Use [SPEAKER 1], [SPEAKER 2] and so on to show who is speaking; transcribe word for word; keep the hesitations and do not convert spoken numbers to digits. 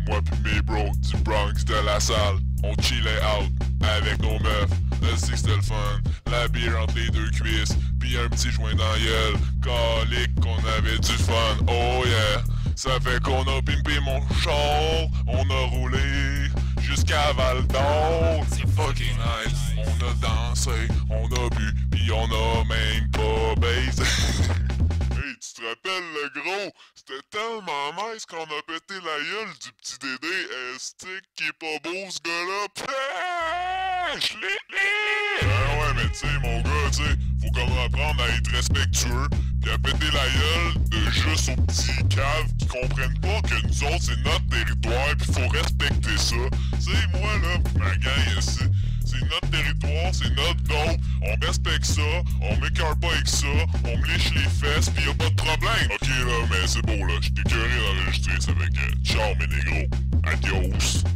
[SPEAKER 1] moi pis mes bros du Bronx de la salle, on chillait out avec nos meufs. Le six c'était le fun, la bière entre les deux cuisses, pis un petit joint dans la gueule. Calique qu'on avait du fun, oh yeah. Ça fait qu'on a pimpé mon char, on a roulé jusqu'à Val d'Or. C'est fucking nice. On a dansé, on a bu, pis on a même pas baisé. Hey, tu te rappelles le gros? C'était tellement nice qu'on a pété la gueule du petit Dédé. Est-ce qui est pas beau ce gars-là? Pêche! Ben ouais, mais tu sais, mon gars, tu sais, faut comme apprendre à être respectueux, pis à péter la gueule de juste aux petits caves qui comprennent pas que nous autres, c'est notre territoire, pis faut respecter ça. Tu sais, moi, là, ma gang, c'est... C'est notre territoire, c'est notre dope, on respecte ça, on m'écœure pas avec ça, on me liche les fesses pis y'a pas de problème. Ok là, mais c'est beau là, j'étais curé d'enregistrer ça avec euh, ciao mes négros, adios.